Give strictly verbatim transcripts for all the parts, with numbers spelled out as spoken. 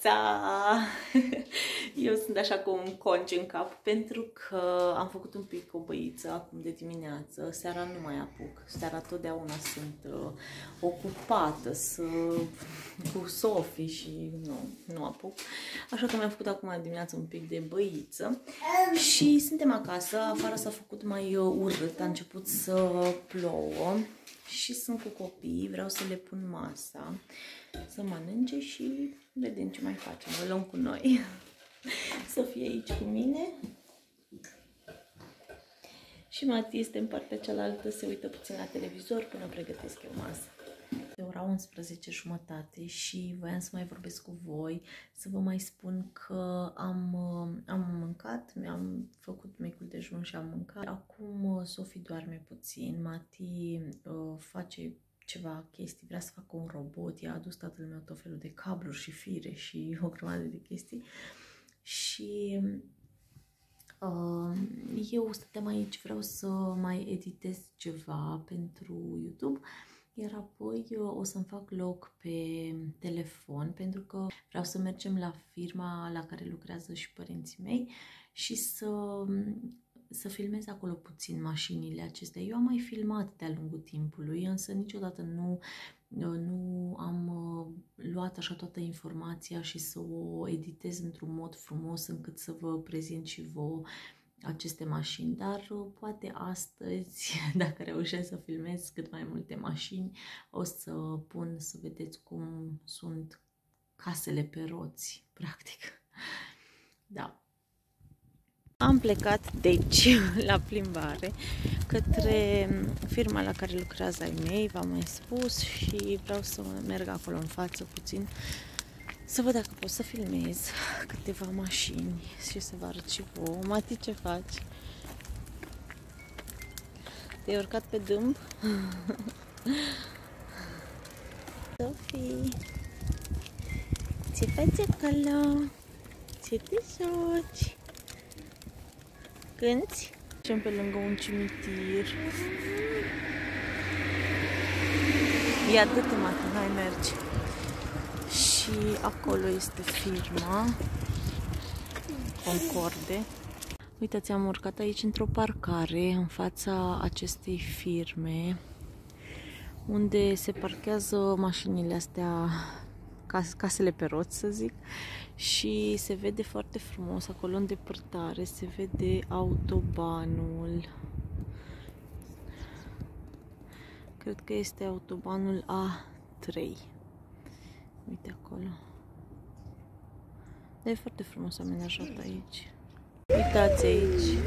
dimineața! Eu sunt așa cu un conci în cap pentru că am făcut un pic o băiță acum de dimineață. Seara nu mai apuc. Seara totdeauna sunt uh, ocupată să, cu Sofie și nu, nu apuc. Așa că mi-am făcut acum de dimineață un pic de băiță și suntem acasă. Afară s-a făcut mai uh, urât, a început să plouă și sunt cu copiii. Vreau să le pun masa să mănânce și vedem ce mai facem. O luăm cu noi. Să fie aici cu mine. Și Mati este în partea cealaltă, se uită puțin la televizor până pregătesc eu masa. E ora unsprezece și jumătate și voiam să mai vorbesc cu voi, să vă mai spun că am, am mâncat, mi-am făcut micul dejun și am mâncat. Acum Sofie doarme puțin, Mati uh, face ceva chestii, vrea să facă un robot, i-a adus tatăl meu tot felul de cabluri și fire și o grămadă de chestii. Și uh, eu stăteam aici, vreau să mai editez ceva pentru YouTube, iar apoi uh, o să-mi fac loc pe telefon, pentru că vreau să mergem la firma la care lucrează și părinții mei și să... să filmez acolo puțin mașinile acestea. Eu am mai filmat de-a lungul timpului, însă niciodată nu, nu am luat așa toată informația și să o editez într-un mod frumos încât să vă prezint și vouă aceste mașini. Dar poate astăzi, dacă reușesc să filmez cât mai multe mașini, o să pun să vedeți cum sunt casele pe roți, practic. Da. Am plecat, deci, la plimbare către firma la care lucrează ai mei, v-am mai spus, și vreau să merg acolo în față puțin, să văd dacă pot să filmez câteva mașini și să vă arăt și vouă. Mati, ce faci? Te-ai urcat pe dâmb? Sofie, ce faci acolo? Ce te joci? Cânti? Mergem pe lângă un cimitir. E atât, Mati, hai mergi. Și acolo este firma Concorde. Uitați, am urcat aici într-o parcare în fața acestei firme, unde se parchează mașinile astea, casele pe roți, să zic, și se vede foarte frumos acolo în depărtare, se vede autobanul. Cred că este autobanul A trei. Uite acolo. Dar e foarte frumos amenajat aici. Uitați aici.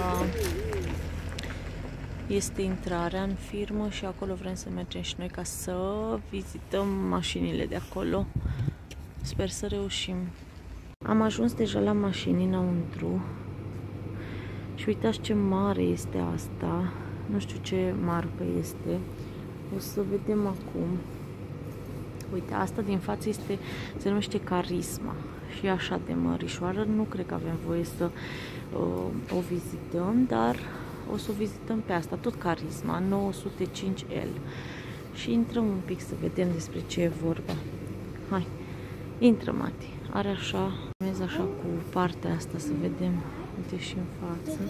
Este intrarea în firmă și acolo vrem să mergem și noi ca să vizităm mașinile de acolo. Sper să reușim. Am ajuns deja la mașini înăuntru și uitați ce mare este asta. Nu știu ce marcă este. O să vedem acum. Uite, asta din față este, se numește Carisma și e așa de mărișoară. Nu cred că avem voie să uh, o vizităm, dar o să o vizităm pe asta, tot Carisma, nouă sute cinci L. Și intrăm un pic să vedem despre ce e vorba. Hai, intră, Mati. Are așa, urmez așa cu partea asta să vedem. Uite și în față.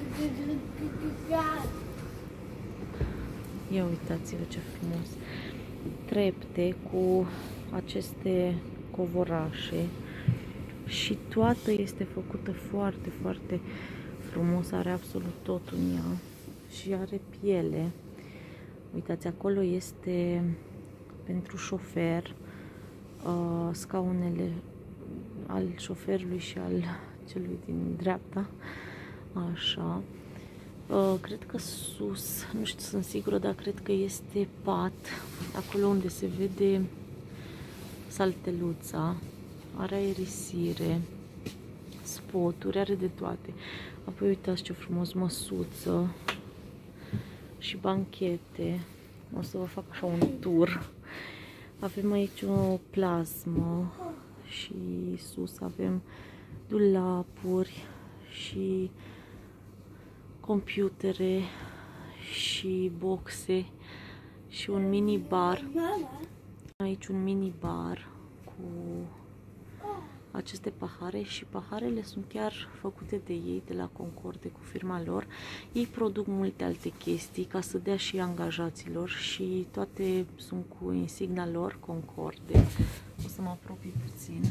Ia uitați-vă ce frumos. Trepte cu aceste covorașe și toată este făcută foarte, foarte frumos. Are absolut tot în ea și are piele. Uitați, acolo este pentru șofer, uh, scaunele al șoferului și al celui din dreapta. Așa. Uh, cred că sus, nu știu, sunt sigură, dar cred că este pat, acolo unde se vede salteluța. Are aerisire, spoturi, are de toate. Apoi uitați ce frumos, măsuță și banchete. O să vă fac așa un tur. Avem aici o plasmă și sus avem dulapuri și computere și boxe și un mini bar. Aici un mini bar cu aceste pahare și paharele sunt chiar făcute de ei, de la Concorde, cu firma lor. Ei produc multe alte chestii ca să dea și angajaților și toate sunt cu insigna lor, Concorde. O să mă apropii puțin.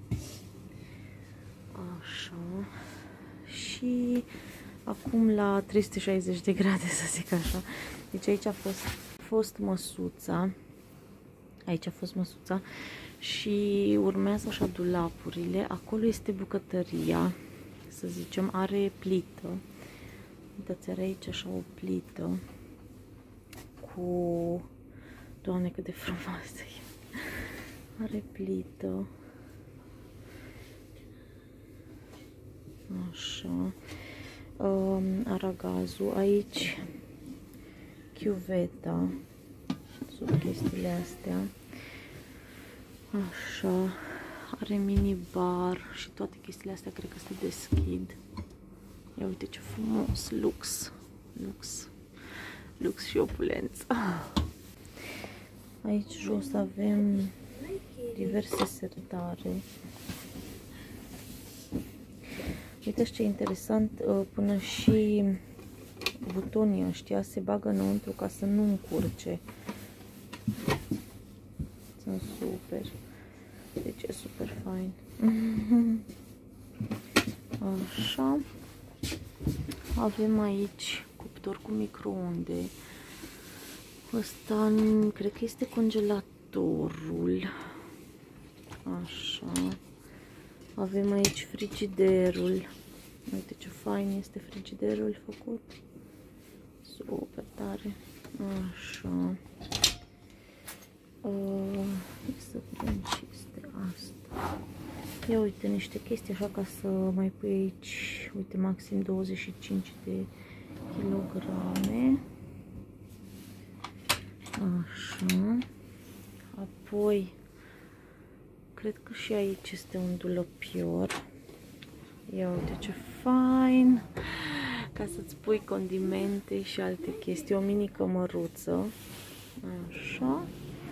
Așa. Și acum la trei sute șaizeci de grade, să zic așa. Deci aici a fost, fost măsuța. Aici a fost măsuța. Și urmează așa dulapurile. Acolo este bucătăria, să zicem, are plită. Uitați, are aici așa o plită cu... Doamne, cât de frumoasă e! Are plită. Așa. Um, aragazul. Aici chiuveta. Sub chestiile astea. Așa, are minibar și toate chestiile astea cred că se deschid. Ia uite ce frumos, lux, lux, lux și opulență. Aici jos avem diverse sertare. Uite ce interesant, până și butonii ăștia se bagă înăuntru ca să nu încurce. Sunt super. Deci e super fain. Așa. Avem aici cuptor cu microunde. Ăsta cred că este congelatorul. Așa. Avem aici frigiderul. Uite ce fain este frigiderul făcut. Super tare. Așa. Uh, să vedem ce este asta. Ia uite niște chestii așa ca să mai pui aici. Uite, maxim douăzeci și cinci de kilograme. Așa. Apoi cred că și aici este un dulăpior. Ia uite ce fain. Ca să-ți pui condimente și alte chestii. O mini cămăruță. Așa.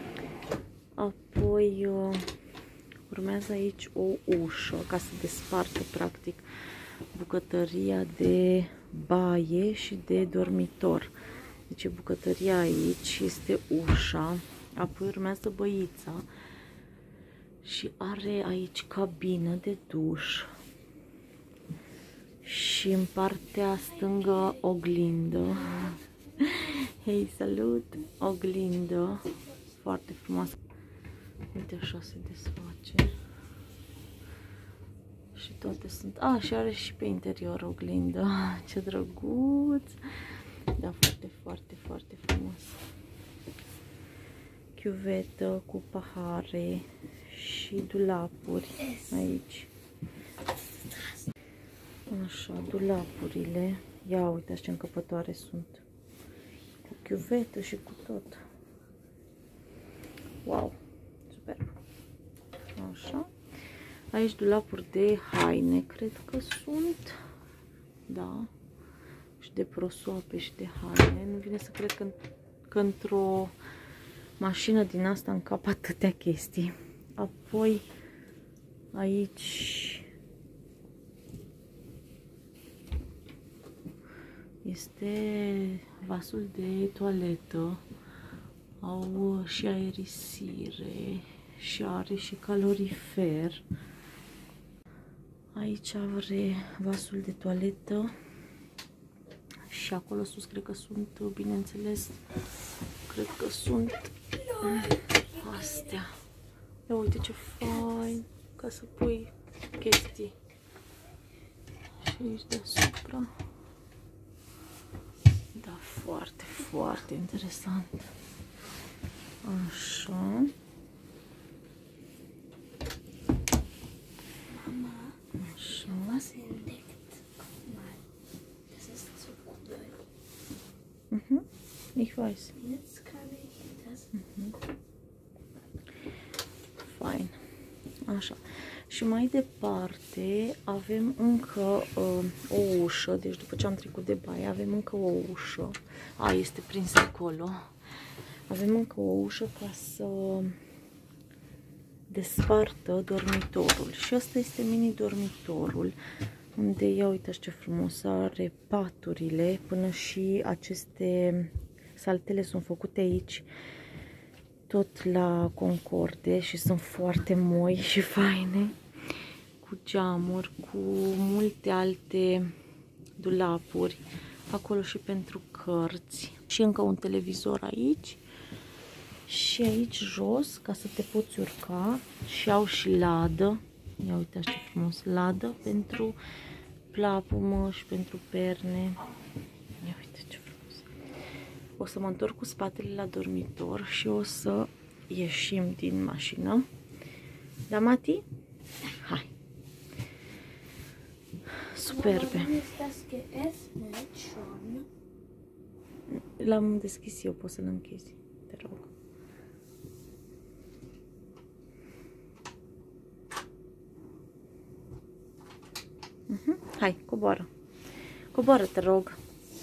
Apoi urmează aici o ușă ca să despartă practic bucătăria de baie și de dormitor. Deci bucătăria aici, este ușa, apoi urmează băița și are aici cabină de duș și în partea stângă oglindă. Hei, salut! Oglindă foarte frumoasă. Uite, așa se desface. Și toate sunt... A, și are și pe interior oglindă. Ce drăguț! Da, foarte, foarte, foarte frumos. Chiuvetă cu pahare și dulapuri aici. Așa, dulapurile. Ia uite ce încăpătoare sunt. Cu chiuvetă și cu tot. Wow! Super. Așa. Aici dulapuri de haine, cred că sunt. Da. Și de prosoape și de haine. Nu vine să cred că, că într-o mașină din asta încap atâtea chestii. Apoi aici este vasul de toaletă. Au și aerisire și are și calorifer. Aici are vasul de toaletă și acolo sus cred că sunt, bineînțeles, cred că sunt astea. Ia uite ce fain, ca să pui chestii. Și aici deasupra. Da, foarte, foarte interesant. Așa. Așa. Mhm. Ich weiß. Mhm. Fain. Așa. Și mai departe avem încă uh, o ușă, deci după ce am trecut de baie avem încă o ușă. A, este prins acolo. Avem încă o ușă ca să despartă dormitorul. Și ăsta este mini-dormitorul, unde, ia uitați ce frumos, are paturile, până și aceste saltele sunt făcute aici, tot la Concorde, și sunt foarte moi și faine, cu geamuri, cu multe alte dulapuri, acolo și pentru cărți. Și încă un televizor aici. Și aici jos, ca să te poți urca, și au și ladă. Ia uitați ce frumos, ladă pentru plapumă și pentru perne. Ia uite ce frumos. O să mă întorc cu spatele la dormitor și o să ieșim din mașină. Da, Mati? Hai! Superbe! L-am deschis eu, poți să-l închizi, te rog. Uh-huh. Hai, coboară. Coboară, te rog.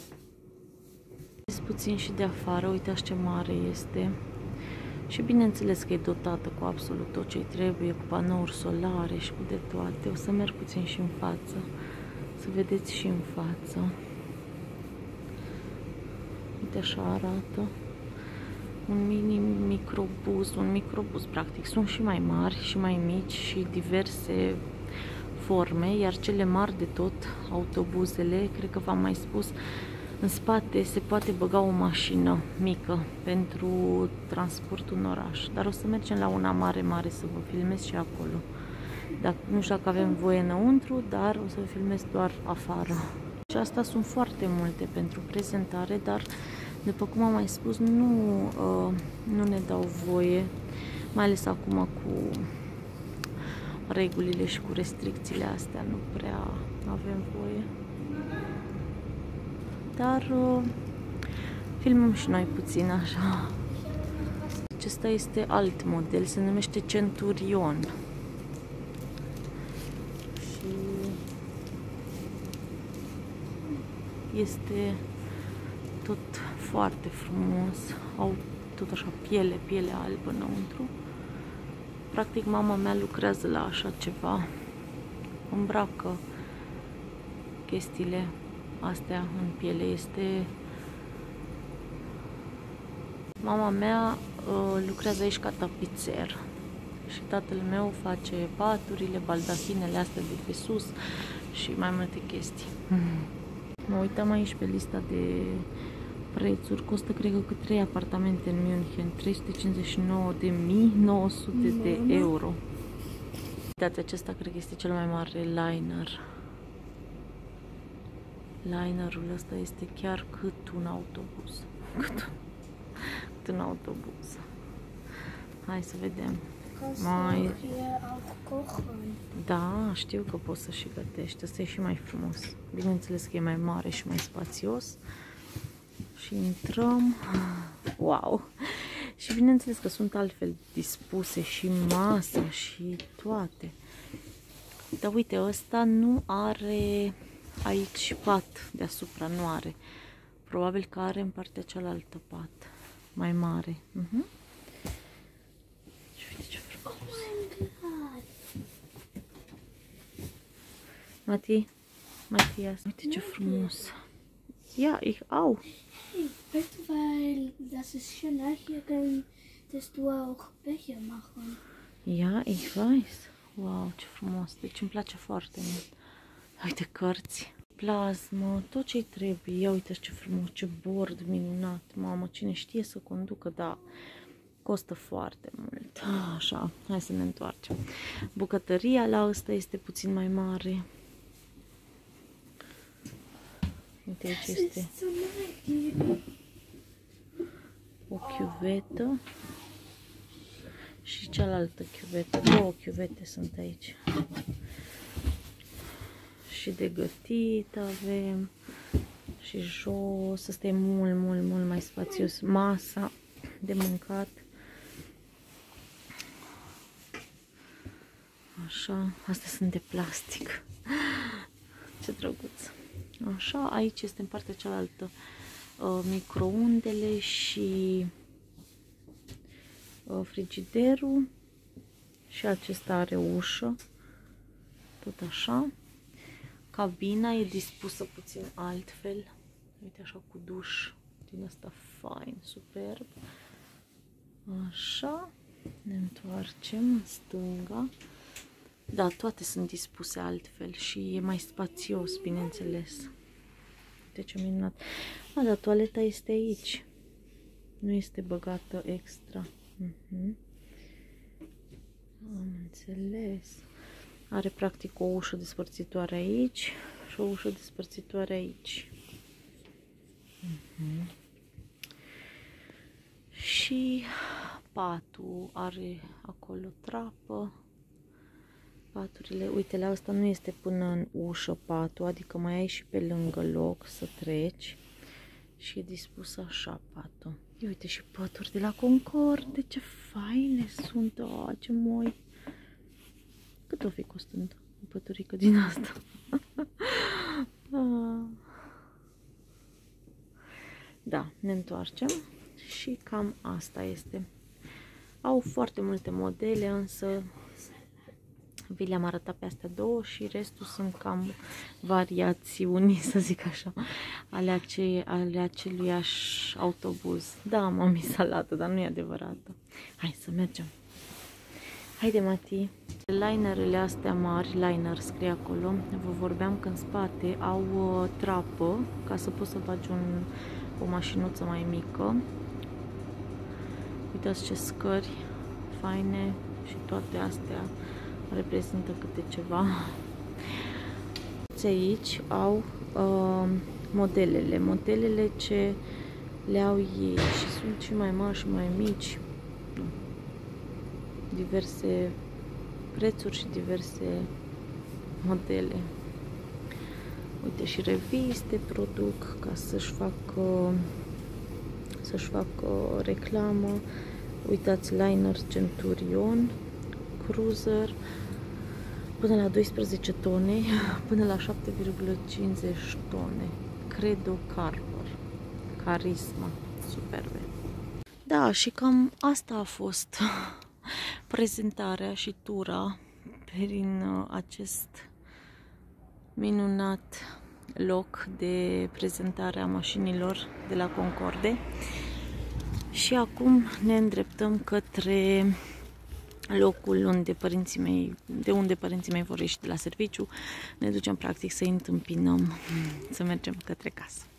Vezi puțin și de afară, uitați ce mare este. Și bineînțeles că e dotată cu absolut tot ce trebuie, cu panouri solare și cu de toate. O să merg puțin și în față, să vedeți și în față. Uite, așa arată. Un mini microbus, un microbus practic. Sunt și mai mari și mai mici și diverse forme, iar cele mari de tot, autobuzele, cred că v-am mai spus, în spate se poate băga o mașină mică pentru transportul în oraș. Dar o să mergem la una mare, mare să vă filmez și acolo. Dacă, nu știu dacă avem voie înăuntru, dar o să vă filmez doar afară. Și asta sunt foarte multe pentru prezentare, dar după cum am mai spus, nu, uh, nu ne dau voie, mai ales acum cu regulile și cu restricțiile astea, nu prea avem voie. Dar uh, filmăm și noi puțin așa. Acesta este alt model, se numește Centurion. Și este tot foarte frumos, au tot așa piele, piele albă înăuntru. Practic mama mea lucrează la așa ceva, îmbracă chestiile astea în piele. Este mama mea uh, lucrează aici ca tapițer și tatăl meu face paturile, baldahinele astea de pe sus și mai multe chestii. Mă uitam aici pe lista de prețuri, costă cred că cât trei apartamente în München, trei sute cincizeci și nouă de mii nouă sute de euro. Uitați, acesta cred că este cel mai mare liner. Linerul ăsta este chiar cât un autobuz. Cât, cât un autobuz. Hai să vedem. Mai... Da, știu că poți să și gătești. Ăsta e și mai frumos. Bineînțeles că e mai mare și mai spațios. Și intrăm. Wow! Și bineînțeles că sunt altfel dispuse și masa și toate. Dar uite, ăsta nu are aici pat deasupra, nu are. Probabil că are în partea cealaltă pat mai mare. Uh-huh. Și uite ce frumos. Mati, Matthias, uite ce frumos. Ja, ich auch. Hey, weißt du, weil das ist schöner, hier könntest du auch Becher machen. Ja, ich weiß. Wow, ce frumos. Deci îmi place foarte mult. Uite, cărți, plasmă, tot ce-i trebuie. Ia uite ce frumos, ce bord minunat. Mamă, cine știe să conducă, dar costă foarte mult. Așa, hai să ne întoarcem. Bucătăria la ăsta este puțin mai mare. Uite, aici este o chiuvetă și cealaltă chiuvetă. Două chiuvete sunt aici. Și de gătit avem. Și jos, ăsta e mult, mult, mult mai spațios. Masa de mâncat. Așa, astea sunt de plastic. Ce drăguț. Așa, aici este în partea cealaltă uh, microundele și uh, frigiderul. Și acesta are ușă. Tot așa. Cabina e dispusă puțin altfel. Uite așa cu duș din asta fain, superb. Așa. Ne întoarcem în stânga. Da, toate sunt dispuse altfel și e mai spațios, bineînțeles. Uite ce minunat. A, dar toaleta este aici. Nu este băgată extra. Uh-huh. Am înțeles. Are practic o ușă despărțitoare aici și o ușă despărțitoare aici. Uh-huh. Și patul are acolo trapă. Paturile, uite, la asta nu este până în ușă patul, adică mai ai și pe lângă loc să treci. Și e dispus așa patul. Ia uite și paturi de la Concorde, ce faine sunt, oh, ce moi. Cât o fi costând o păturică din asta? Da, ne întoarcem și cam asta este. Au foarte multe modele, însă vi le-am arătat pe astea două și restul sunt cam variațiuni, să zic așa, ale, ace ale aceluiași autobuz. Da, m-am mis salată, dar nu e adevărată. Hai să mergem. Haide, Mati. Linerele astea mari, liner scrie acolo, vă vorbeam că în spate au uh, trapă ca să poți să bagi un, o mașinuță mai mică. Uitați ce scări faine și toate astea reprezintă câte ceva. Aici au uh, modelele, modelele ce le au ei și sunt și mai mari și mai mici. Diverse prețuri și diverse modele. Uite, și reviste produc ca să-și facă să-și facă reclamă. Uitați, liner Centurion, cruiser, până la doisprezece tone, până la șapte virgulă cincizeci tone. Credo Carver, Carisma, superbe. Da, și cam asta a fost prezentarea și tura prin acest minunat loc de prezentare a mașinilor de la Concorde. Și acum ne îndreptăm către locul unde părinții mei, de unde părinții mei vor ieși de la serviciu. Ne ducem practic să-i întâmpinăm, să mergem către casă.